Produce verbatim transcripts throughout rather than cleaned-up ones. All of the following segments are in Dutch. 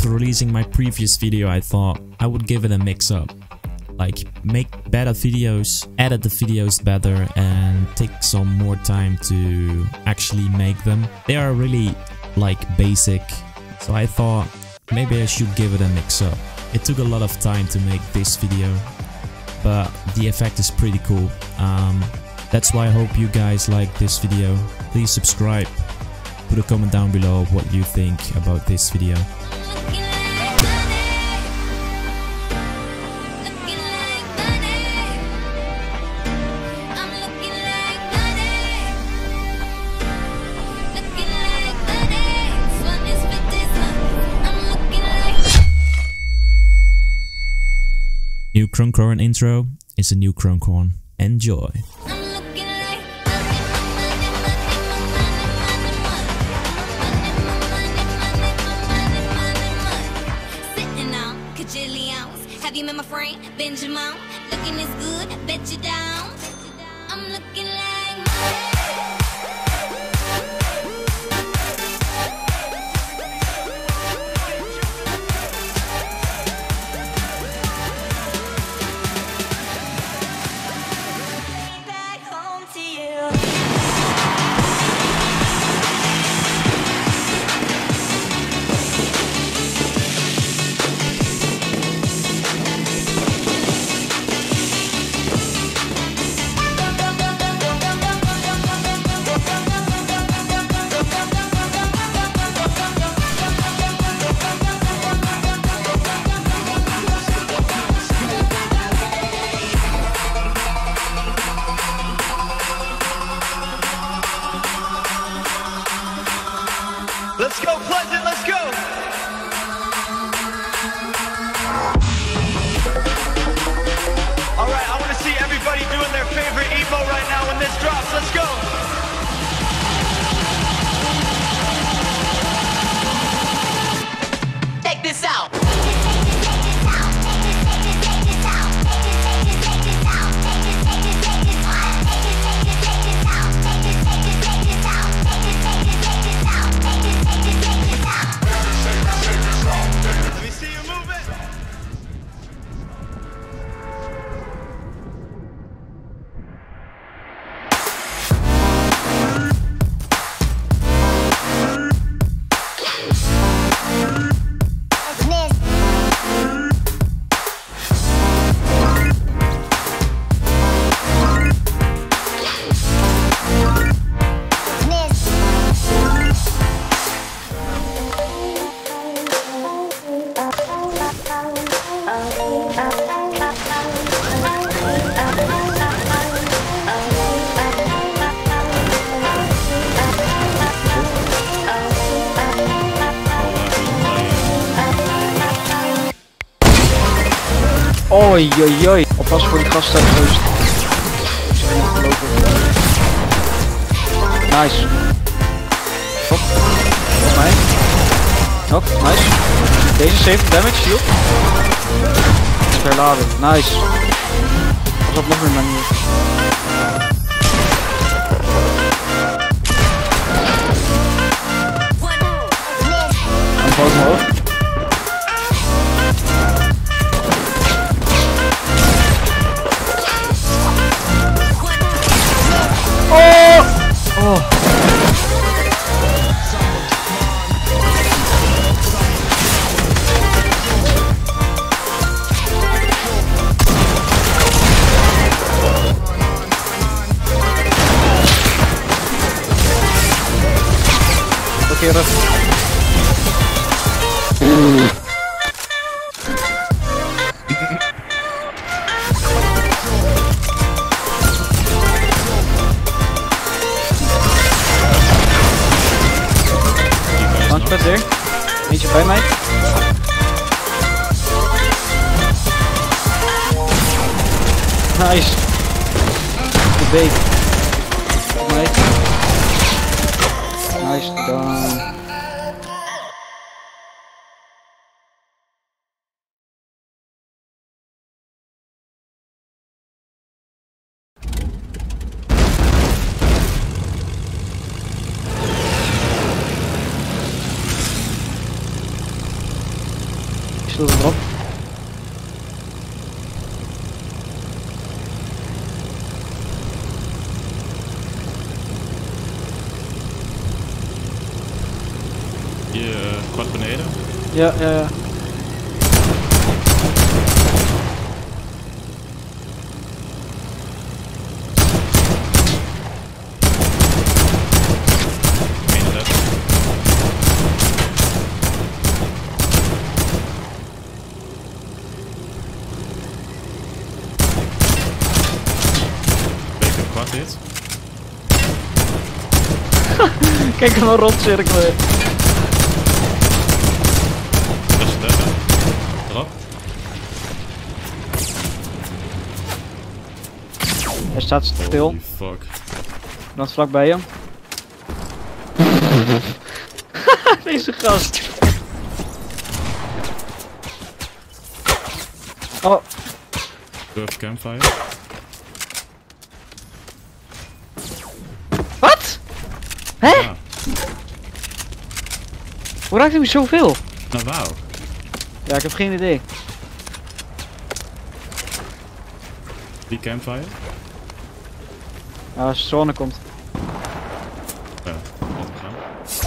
after releasing my previous video, I thought I would give it a mix up. Like, make better videos, edit the videos better, and take some more time to actually make them. They are really like basic, so I thought maybe I should give it a mix up. It took a lot of time to make this video, but the effect is pretty cool. Um, that's why I hope you guys like this video. Please subscribe, put a comment down below what you think about this video. New Chrome intro is a new Chrome. Enjoy. Have you met my friend Benjamin? Looking this good, bet you down. I'm looking like money. Back home to you. Let's go, Pleasant, let's go! Alright, I want to see everybody doing their favorite emo right now when this drops. Let's go! Take this out! Oei, oei, oei. Oppas voor die gasten uit Oost. Nice. Top. Volgens mij. Nog, nice. Deze zeven damage, shield. Verladen, nice. Pas op, nog meer manier. En boot omhoog. Oh! Oké, rug. Launchpad er. Eentje bij mij. Nice. De bait. Nice. Nice gedaan. Shield erop. Je uh, kwart beneden. Ja, ja, ja. eenendertig. Beker kwart hit. Kijk hem maar rondcirkelen. zesendertig. Erop. Hij staat stil. Holy fuck. Dan vlak bij hem. Deze gast. Oh, Burp campfire. wat? Hè? Ja. Hoe raakt hij me zoveel? Nou wauw. Ja, ik heb geen idee. Die campfire. Nou, als de zone komt. Ja, wat we gaan.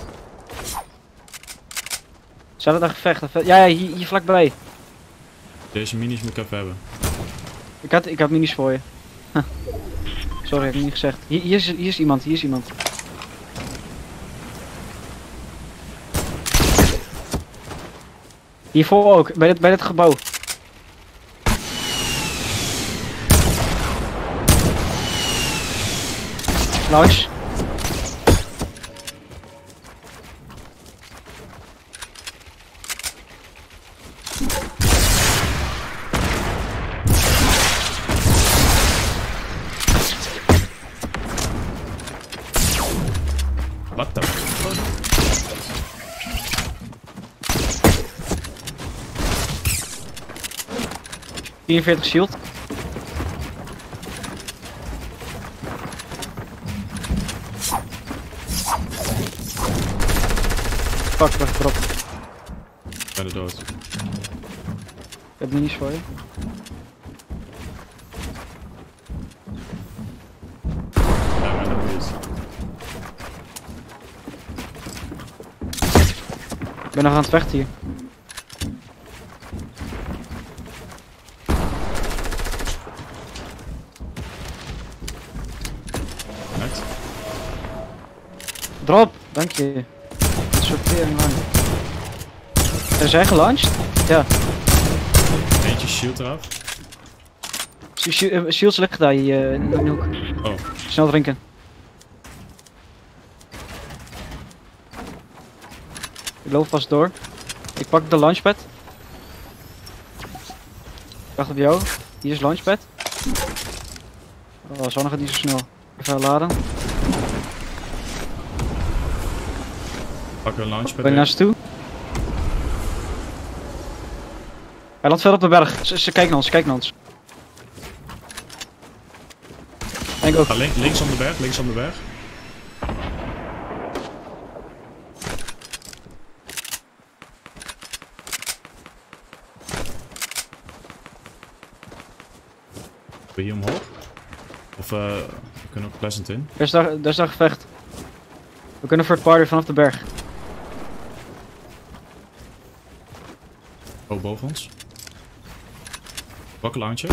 Zou dat een gevecht? Of- Ja, ja, hier, hier vlakbij. Deze minis moet ik even hebben. Ik had, ik had minis voor je. Huh. Sorry, heb ik niet gezegd. Hier, hier, is, hier is iemand, hier is iemand. Hiervoor ook, bij dit, bij dit gebouw. Launch. Wat dan? vierenveertig shield. Fuck, wacht erop. Ik ben er dood. Ik heb minis voor je. Ja, maar dat is. Ik ben nog aan het vechten hier. Net. Drop, dank je. Een sortering lang. Er zijn gelaunched? Ja. Eentje shield eraf. Sh- sh- eh, Shields liggen daar hier eh, in de hoek. Oh, Snel drinken. Ik loop vast door. Ik pak de launchpad. Ik wacht op jou. Hier is launchpad. Oh, zonnig gaat niet zo snel. Even laden. pak een launchpad. Ben je naar ze toe? Hij landt verder op de berg. Ze, ze kijken naar ons, ze kijken naar ons. En ik ook. Ah, link, links om de berg, links om de berg. Wil je hier omhoog? Of uh, we kunnen ook Pleasant in. Daar is daar, daar is daar gevecht. We kunnen third party vanaf de berg. Oh, boven ons. Rocket launcher.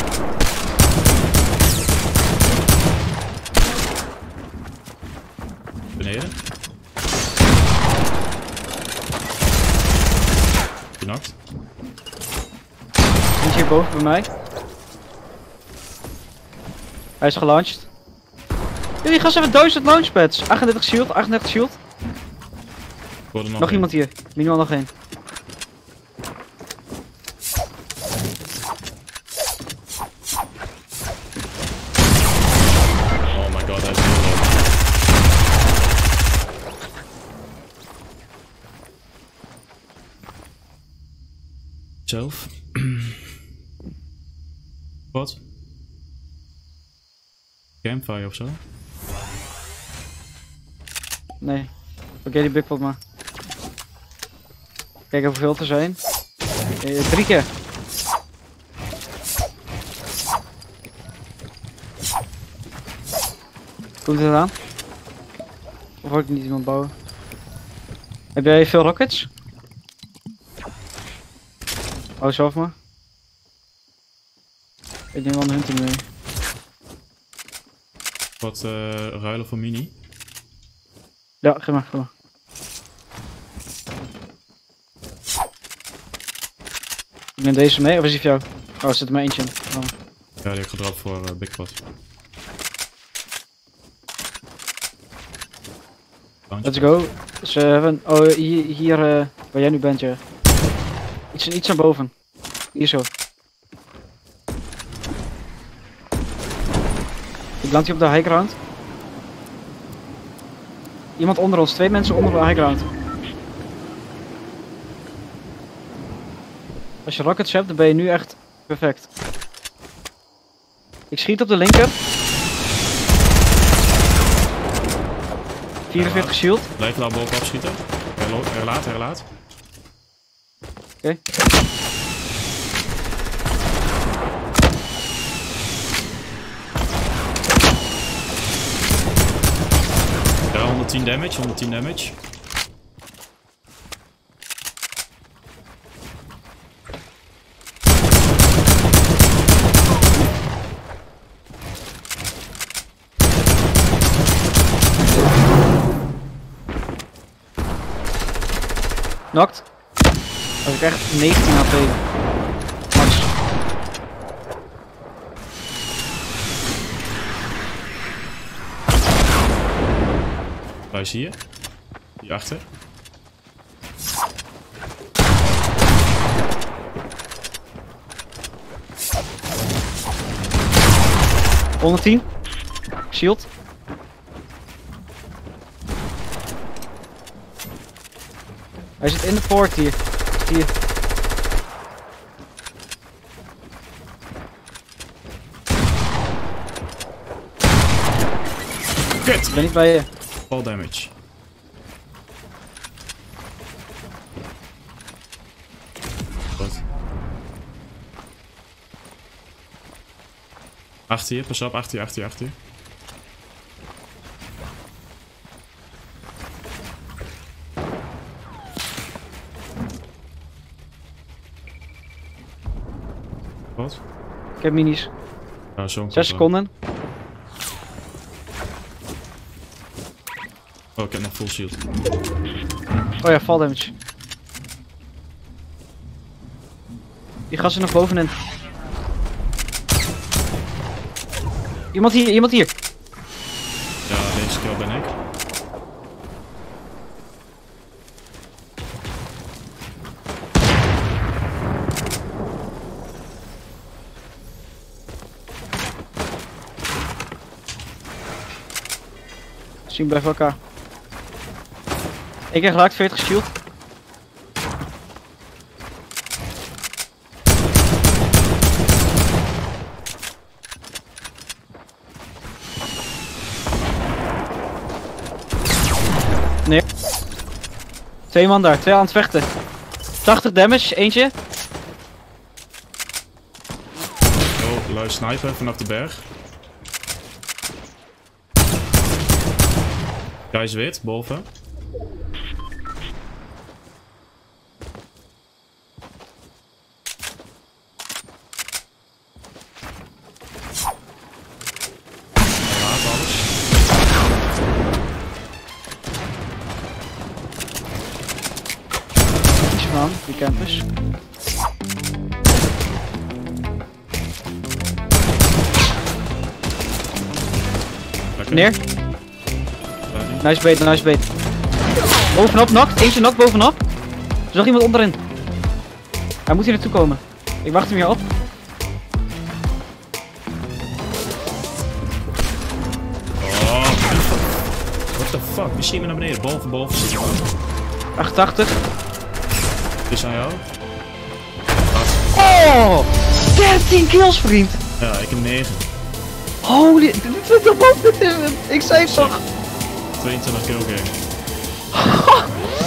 Beneden. Knokt. Eentje hierboven bij mij. Hij is gelaunched. Ja, die gast heeft duizend launchpads. achtendertig shield, achtendertig shield. Nog, Nog één. iemand hier. Minimaal nog één. Oh my god, hij is heel low. Zelf. Wat? Campfire of zo? Nee. Oké, die big pot maar. Kijk hoeveel er zijn. Uh, drie keer. Komt het aan? Of wil ik niet iemand bouwen? Heb jij veel rockets? Oh, zelf maar. Ik neem wel een hunting mee. Wat uh, ruilen voor mini? Ja, ga maar, ga maar. Ik neem deze mee, of is die voor jou? Oh, er zit er maar eentje in. Oh. Ja, die heb ik gedropt voor uh, Big Pot. Let's go. Ze hebben... Oh, hier, hier uh, waar jij nu bent, ja. Iets, iets naar boven. Hier zo. Ik land hier op de high ground. Iemand onder ons, twee mensen onder de high ground. Als je rockets hebt, dan ben je nu echt perfect. Ik schiet op de linker. vierenveertig shield. Blijf nou bovenop schieten. Herlaat, herlaat. Oké. Okay. Ja, honderdtien damage, honderdtien damage. Knocked. Als ik echt negentien H P. Max. Waar is hier? Hierachter. honderdtien. Shield. Hij zit in de poort hier. Hier. Kut! Ik ben niet bij je. Fall damage. Goed. Achter je, pas op, achter je, achter je, achter je. Wat? Ik heb minis. Oh, zo'n zes seconden. Oh, ik heb nog full shield. Oh ja, fall damage. Die gasten nog bovenin. Iemand hier, iemand hier. Ja, deze kill ben ik. Zien blijven elkaar. Ik heb geraakt, veertig shield. Nee. Twee man daar, twee aan het vechten. tachtig damage, eentje. Oh, lui sniper vanaf de berg. Hij is wit, boven. Laat alles. Eentje van, die campus. Lekker. Neer. Nice bait, nice bait. Bovenop, knocked. Eentje knocked bovenop. Er zag iemand onderin. Hij moet hier naartoe komen. Ik wacht hem hier op. Oh, what the fuck? Die schiet me naar beneden. Boven, boven zit je. achtentachtig. Die is aan jou. Oh! dertien kills, vriend! Ja, ik heb negen. Holy, dit is toch boven? Ik zei het toch? tweeëntwintig kill game.